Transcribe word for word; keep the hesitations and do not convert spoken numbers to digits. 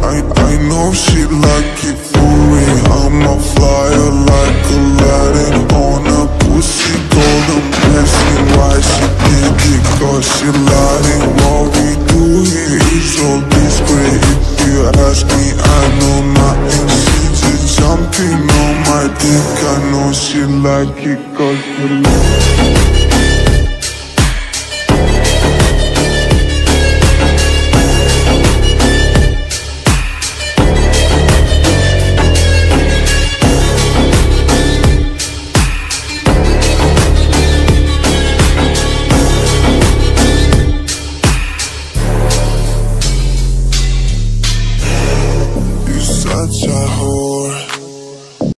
I, I know she like it for me. I'm a flyer like Aladdin on a pussy golden blessing. Why she did it? Cause she lying. What we do here is so discreet. If you ask me, I know nothing. She just jumping on my dick. I know she like it cause she like it.